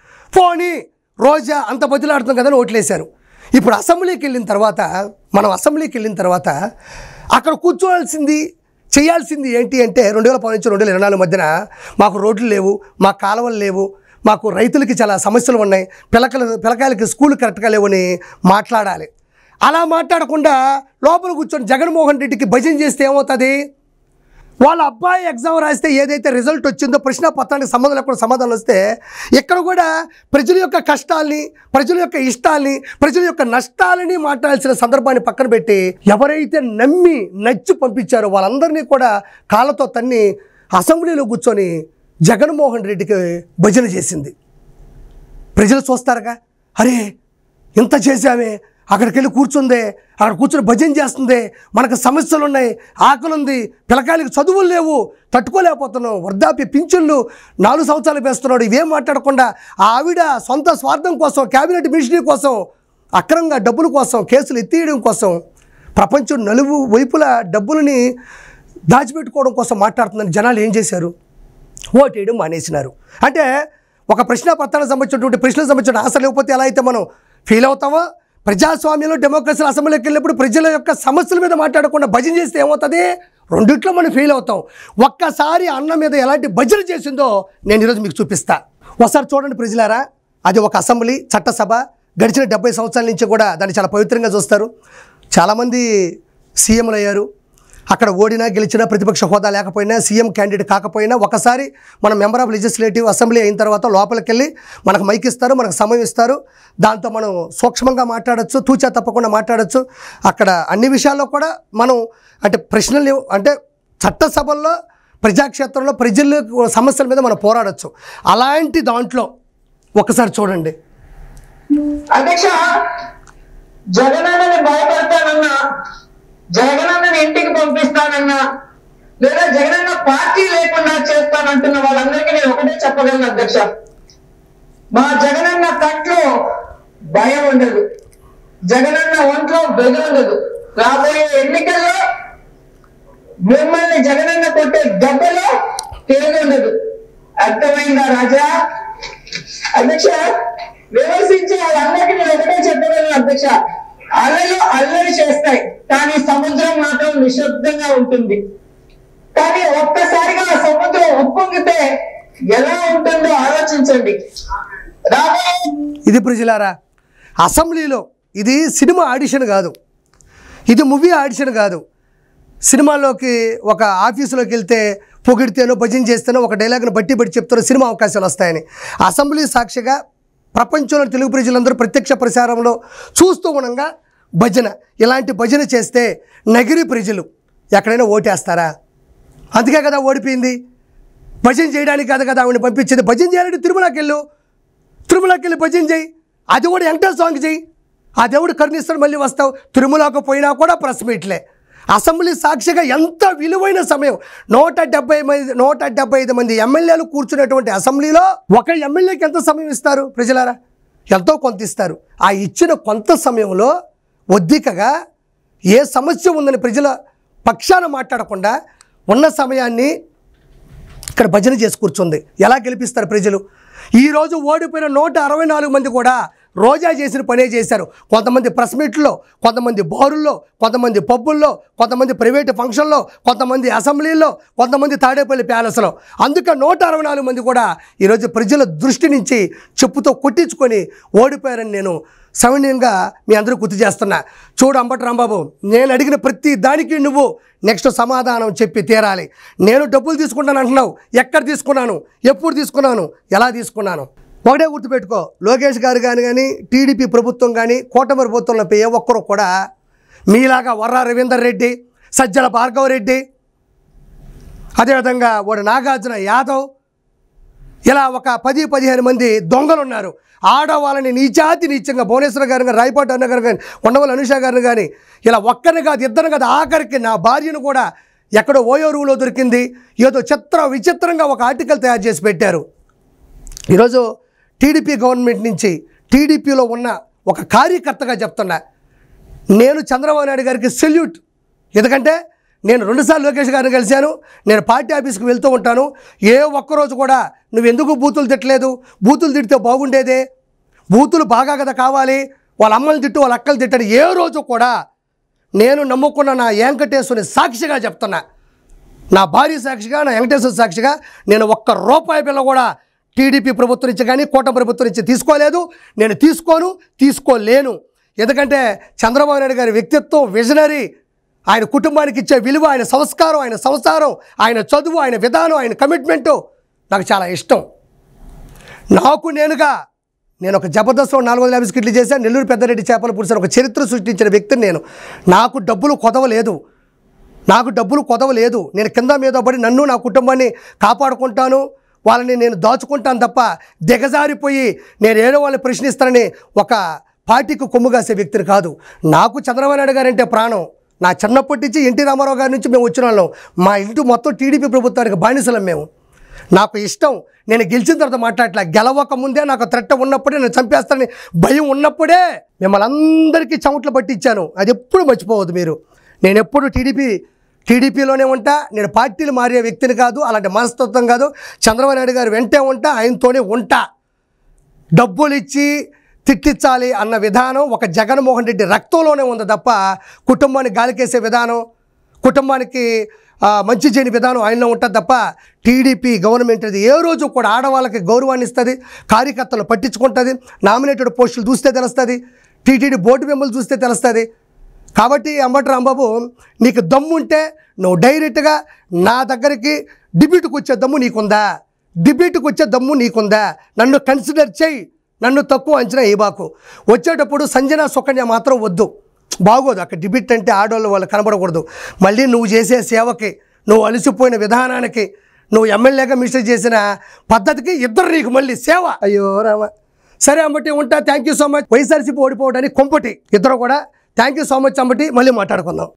పోనీ రోజా అంత బదులాడుతుంది కదని ఓట్లేశారు. ఇప్పుడు అసెంబ్లీకి వెళ్ళిన తర్వాత, మనం అసెంబ్లీకి వెళ్ళిన తర్వాత అక్కడ కూర్చోవాల్సింది చేయాల్సింది ఏంటి అంటే, రెండు వేల పది నుంచి రెండు వేల ఇరవై నాలుగు మధ్యన మాకు రోడ్లు లేవు, మాకు కాలువలు లేవు, మాకు రైతులకి చాలా సమస్యలు ఉన్నాయి, పిల్లకల పిల్లకాయలకి స్కూల్ కరెక్ట్గా లేవని మాట్లాడాలి. అలా మాట్లాడకుండా లోపల కూర్చొని జగన్మోహన్ రెడ్డికి భజన చేస్తే ఏమవుతుంది? వాళ్ళ అబ్బాయి ఎగ్జామ్ రాస్తే ఏదైతే రిజల్ట్ వచ్చిందో ప్రశ్న పత్రానికి సంబంధం లేకుండా సమాధానం వస్తే, ఇక్కడ కూడా ప్రజల యొక్క కష్టాల్ని, ప్రజల యొక్క ఇష్టాల్ని, ప్రజల యొక్క నష్టాలని మాట్లాడాల్సిన సందర్భాన్ని పక్కన పెట్టి, ఎవరైతే నమ్మి నచ్చి పంపించారో వాళ్ళందరినీ కూడా కాళ్ళతో తన్ని అసెంబ్లీలో కూర్చొని జగన్మోహన్ రెడ్డికి భజన చేసింది. ప్రజలు చూస్తారుగా, అరే ఇంత చేశామే, అక్కడికి వెళ్ళి కూర్చుందే, అక్కడ కూర్చొని భజన చేస్తుంది, మనకు సమస్యలు ఉన్నాయి, ఆకలి ఉంది, పిల్లకాయలకి చదువులు లేవు, తట్టుకోలేకపోతున్నాం, వృద్ధాప్య పింఛన్లు నాలుగు సంవత్సరాలు వేస్తున్నాడు, ఇవేం మాట్లాడకుండా ఆవిడ సొంత స్వార్థం కోసం, క్యాబినెట్ మినిస్ట్రీ కోసం, అక్రమంగా డబ్బుల కోసం, కేసులు ఎత్తేయడం కోసం, ప్రపంచం నలుగు వైపుల డబ్బులని దాచిపెట్టుకోవడం కోసం మాట్లాడుతుందని జనాలు ఏం చేశారు? ఓటేయడం మానేసినారు. అంటే ఒక ప్రశ్న పత్రానికి సంబంధించినటువంటి ప్రశ్నలకు సంబంధించిన ఆశ లేకపోతే ఎలా అయితే మనం ఫీల్ అవుతామో, ప్రజాస్వామ్యంలో డెమోక్రసీ అసెంబ్లీకి వెళ్ళినప్పుడు ప్రజల యొక్క సమస్యల మీద మాట్లాడకుండా భజన చేస్తే ఏమవుతుంది? రెండిట్లో మనం ఫీల్ అవుతాం. ఒక్కసారి అన్న మీద ఎలాంటి భజన చేసిందో నేను ఈరోజు మీకు చూపిస్తా. ఒకసారి చూడండి ప్రజలారా, అది ఒక అసెంబ్లీ, చట్టసభ. గడిచిన డెబ్బై సంవత్సరాల నుంచి కూడా దాన్ని చాలా పవిత్రంగా చూస్తారు. చాలామంది సీఎంలు అయ్యారు. అక్కడ ఓడినా గెలిచినా ప్రతిపక్ష హోదా లేకపోయినా, సీఎం క్యాండిడేట్ కాకపోయినా, ఒకసారి మనం మెంబర్ ఆఫ్ లెజిస్లేటివ్ అసెంబ్లీ అయిన తర్వాత లోపలికి వెళ్ళి మనకు మైక్ ఇస్తారు, మనకు సమయం ఇస్తారు, దాంతో మనం సూక్ష్మంగా మాట్లాడచ్చు, తూచా తప్పకుండా మాట్లాడచ్చు. అక్కడ అన్ని విషయాల్లో కూడా మనం అంటే ప్రశ్నలు అంటే చట్టసభల్లో ప్రజాక్షేత్రంలో ప్రజల సమస్యల మీద మనం పోరాడచ్చు. అలాంటి దాంట్లో ఒకసారి చూడండి. అధ్యక్ష, జగనన్నని భయపడతానన్నా, జగనన్నని ఇంటికి పంపిస్తానన్నా, లేదా జగనన్న పార్టీ లేకుండా చేస్తానంటున్న వాళ్ళందరికీ నేను ఒకటే చెప్పగలను అధ్యక్ష, మా జగనన్న కంట్లో భయం ఉండదు, జగనన్న ఒంట్లో బెదురుండదు. రాబోయే ఎన్నికల్లో మిమ్మల్ని జగనన్న కొట్టే దెబ్బలో తిరిగి ఉండదు. అర్థమైందా రాజా? అధ్యక్ష, విమర్శించే వాళ్ళందరికీ నేను ఒకటే చెప్పగలను అధ్యక్ష, అలలు అల్లరి చేస్తాయి కానీ సముద్రం మాత్రం నిశ్శబ్దంగా ఉంటుంది. కానీ ఒక్కసారిగా ఆ సముద్రం ఉప్పొంగితే ఎలా ఉంటుందో ఆలోచించండి. ఇది ప్రజలారా, అసెంబ్లీలో ఇది సినిమా ఆడిషన్ కాదు, ఇది మూవీ ఆడిషన్ కాదు. సినిమాలోకి ఒక ఆఫీసులోకి వెళ్తే పొగిడితేనో భజన చేస్తేనో ఒక డైలాగ్ను బట్టి బట్టి చెప్తారో సినిమా అవకాశాలు వస్తాయని. అసెంబ్లీ సాక్షిగా ప్రపంచంలో తెలుగు ప్రజలందరూ ప్రత్యక్ష ప్రసారంలో చూస్తూ ఉండగా భజన, ఇలాంటి భజన చేస్తే నగిరి ప్రజలు ఎక్కడైనా ఓటేస్తారా? అందుకే కదా ఓడిపోయింది. భజన చేయడానికి కాదు కదా ఆవిడని పంపించేది. భజన చేయాలంటే తిరుమలకి వెళ్ళు, తిరుమలకి వెళ్ళి భజన చేయి, అది కూడా వెంకటేశ్వర స్వామికి చేయి, ఆ దేవుడు కరుణిస్తాడు, మళ్ళీ వస్తావు. తిరుమలకు పోయినా కూడా ప్రెస్ మీట్లే. అసెంబ్లీ సాక్షిగా ఎంత విలువైన సమయం, నూట డెబ్బై మంది నూట డెబ్బై ఐదు మంది ఎమ్మెల్యేలు కూర్చునేటువంటి అసెంబ్లీలో ఒక ఎమ్మెల్యేకి ఎంత సమయం ఇస్తారు ప్రజలారా? ఎంతో కొంత ఇస్తారు. ఆ ఇచ్చిన కొంత సమయంలో ఒద్దికగా ఏ సమస్య ఉందని ప్రజల పక్షాన మాట్లాడకుండా ఉన్న సమయాన్ని ఇక్కడ భజన చేసి కూర్చుంది. ఎలా గెలిపిస్తారు ప్రజలు? ఈరోజు ఓడిపోయిన నూట అరవై నాలుగు మంది కూడా రోజా చేసిన పనే చేశారు. కొంతమంది ప్రెస్ మీట్లో, కొంతమంది బారుల్లో, కొంతమంది పబ్బుల్లో, కొంతమంది ప్రైవేటు ఫంక్షన్లో, కొంతమంది అసెంబ్లీల్లో, కొంతమంది తాడేపల్లి ప్యాలెస్లో. అందుకే నూట అరవై నాలుగు మంది కూడా ఈరోజు ప్రజల దృష్టి నుంచి చెప్పుతో కొట్టించుకొని ఓడిపోయారని నేను సవినయంగా మీ అందరూ గుర్తు చేస్తున్నా. చూడు అంబటి రాంబాబు, నేను అడిగిన ప్రతి దానికి నువ్వు నెక్స్ట్ సమాధానం చెప్పి తీరాలి. నేను డబ్బులు తీసుకుంటాను అంటున్నావు, ఎక్కడ తీసుకున్నాను, ఎప్పుడు తీసుకున్నాను, ఎలా తీసుకున్నాను? ఒకటే గుర్తుపెట్టుకో, లోకేష్ గారు కానీ కానీ టీడీపీ ప్రభుత్వం కానీ కూటమి ప్రభుత్వంలో ఏ ఒక్కరు కూడా మీలాగా వర్రా రవీందర్ రెడ్డి, సజ్జల భార్గవ రెడ్డి, అదేవిధంగా వాడు నాగార్జున యాదవ్, ఇలా ఒక పది పదిహేను మంది దొంగలు ఉన్నారు. ఆడవాళ్ళని నీచాతి నీచంగా భువనేశ్వర్ గారిని కానీ, రాయపాటి అన్న గారు కానీ, ఉండవల్లి అనుష గారిని కానీ, ఇలా ఒక్కరిని కాదు ఇద్దరిని కాదు, ఆఖరికి నా భార్యను కూడా ఎక్కడో ఓయో రూమ్లో దొరికింది. ఏదో చిత్ర విచిత్రంగా ఒక ఆర్టికల్ తయారు చేసి పెట్టారు. ఈరోజు టీడీపీ గవర్నమెంట్ నుంచి టీడీపీలో ఉన్న ఒక కార్యకర్తగా చెప్తున్నా, నేను చంద్రబాబు నాయుడు గారికి సెల్యూట్. ఎందుకంటే నేను రెండుసార్లు లోకేష్ గారిని కలిశాను, నేను పార్టీ ఆఫీస్కి వెళ్తూ ఉంటాను. ఏ ఒక్కరోజు కూడా నువ్వు ఎందుకు బూతులు తిట్టలేదు, బూతులు తిడితే బాగుండేదే, బూతులు బాగా కదా కావాలి, వాళ్ళ అమ్మలు తిట్టు వాళ్ళ అక్కలు తిట్టని ఏ రోజు కూడా నేను నమ్ముకున్న నా వెంకటేశ్వరుని సాక్షిగా చెప్తున్నా, నా భార్య సాక్షిగా, నా వెంకటేశ్వర సాక్షిగా నేను ఒక్క రూపాయి బిల్ల కూడా టీడీపీ ప్రభుత్వం నుంచి కానీ కూటమి ప్రభుత్వం నుంచి తీసుకోలేదు, నేను తీసుకోను, తీసుకోలేను. ఎందుకంటే చంద్రబాబు నాయుడు గారి వ్యక్తిత్వం విజనరీ, ఆయన కుటుంబానికి ఇచ్చే విలువ, ఆయన సంస్కారం, ఆయన సంసారం, ఆయన చదువు, ఆయన విధానం, ఆయన కమిట్మెంటు నాకు చాలా ఇష్టం. నాకు నేనుగా నేను ఒక జబర్దస్త్లో నాలుగు వందల యాభై స్కిట్లు చేశాను, నెల్లూరు పెద్దరెడ్డి చేపల పురుషులు ఒక చరిత్ర సృష్టించిన వ్యక్తిని నేను. నాకు డబ్బులు కొదవలేదు, నాకు డబ్బులు కొదవలేదు. నేను కింద మీద పడి నన్ను నా కుటుంబాన్ని కాపాడుకుంటాను, వాళ్ళని నేను దాచుకుంటాను తప్ప దిగజారిపోయి నేను ఏదో వాళ్ళని ప్రశ్నిస్తానని ఒక పార్టీకి కొమ్ము కాసే వ్యక్తిని కాదు. నాకు చంద్రబాబు నాయుడు గారు అంటే ప్రాణం. నా చిన్నప్పటి నుంచి ఎన్టీ రామారావు గారి నుంచి మేము వచ్చిన వాళ్ళం. మా ఇంటి మొత్తం టీడీపీ ప్రభుత్వానికి బానిసలం మేము. నాకు ఇష్టం. నేను గెలిచిన తర్వాత మాట్లాడలే, గెలవక ముందే నాకు త్రెట్ట ఉన్నప్పుడే, నేను చంపేస్తానని భయం ఉన్నప్పుడే మిమ్మల్ని అందరికీ చెమట్లు పట్టించాను. అది ఎప్పుడు మర్చిపోవద్దు మీరు. నేను ఎప్పుడు టీడీపీ టీడీపీలోనే ఉంటా, నేను పార్టీలు మారే వ్యక్తిని కాదు, అలాంటి మనస్తత్వం కాదు. చంద్రబాబు నాయుడు గారు వెంటే ఉంటా, ఆయనతోనే ఉంటా. డబ్బులు ఇచ్చి తిట్టించాలి అన్న విధానం ఒక జగన్మోహన్ రెడ్డి రక్తంలోనే ఉంది తప్ప కుటుంబాన్ని గాలికేసే విధానం, కుటుంబానికి మంచి చేయని విధానం ఆయనలో ఉంటుంది తప్ప టీడీపీ గవర్నమెంట్ అది ఏ రోజు కూడా ఆడవాళ్ళకి గౌరవాన్ని ఇస్తుంది, కార్యకర్తలు పట్టించుకుంటుంది, నామినేటెడ్ పోస్టులు చూస్తే తెలుస్తుంది, టీటీడీ బోర్డు మెంబర్లు చూస్తే తెలుస్తుంది. కాబట్టి అంబటి రాంబాబు, నీకు దమ్ముంటే నువ్వు డైరెక్ట్గా నా దగ్గరికి డిబేట్కి వచ్చే దమ్ము నీకుందా, డిబేట్కి వచ్చే దమ్ము నీకుందా, నన్ను కన్సిడర్ చేయి, నన్ను తక్కువ అంచనా ఇవ్వకు. వచ్చేటప్పుడు సంజన సుకన్య మాత్రం వద్దు, బాగోదు. అక్కడ డిబేట్ అంటే ఆడవాళ్ళు వాళ్ళు కనబడకూడదు. మళ్ళీ నువ్వు చేసే సేవకి, నువ్వు అలసిపోయిన విధానానికి, నువ్వు ఎమ్మెల్యేగా మిస్టేక్ చేసిన పద్ధతికి ఇద్దరు నీకు మళ్ళీ సేవ. అయ్యో రామ. సరే అంబటి ఉంటా, thank you so much. YSRCP ఓడిపోవడానికి కొంపటి ఇద్దరు కూడా thank you so much Ambati. మళ్ళీ మాట్లాడుకుందాం.